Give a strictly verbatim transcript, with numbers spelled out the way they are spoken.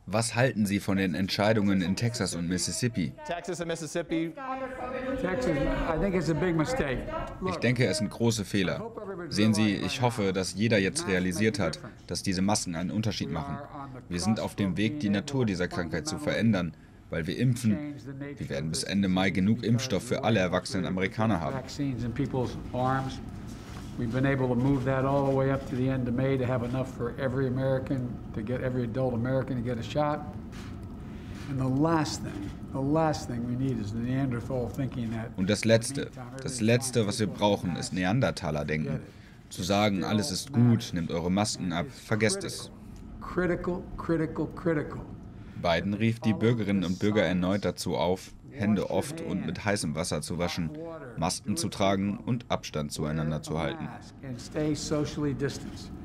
Was halten Sie von den Entscheidungen in Texas und Mississippi? Texas and Mississippi. Texas, I think it's a big mistake. Ich denke, es sind große Fehler. Sehen Sie, ich hoffe, dass jeder jetzt realisiert hat, dass diese Masken einen Unterschied machen. Wir sind auf dem Weg, die Natur dieser Krankheit zu verändern, weil wir impfen. Wir werden bis Ende Mai genug Impfstoff für alle erwachsenen Amerikaner haben. We've been able to move that all the way up to the end of May to have enough for every American, to get every adult American to get a shot. And the last thing, the last thing we need is the Neanderthal thinking that. Und das Letzte, das Letzte, was wir brauchen, ist Neandertaler-Denken. Zu sagen, alles ist gut, nehmt eure Masken ab, vergesst es. Critical, critical, critical. Biden rief die Bürgerinnen und Bürger erneut dazu auf, Hände oft und mit heißem Wasser zu waschen, Masken zu tragen und Abstand zueinander zu halten. And stay socially distanced.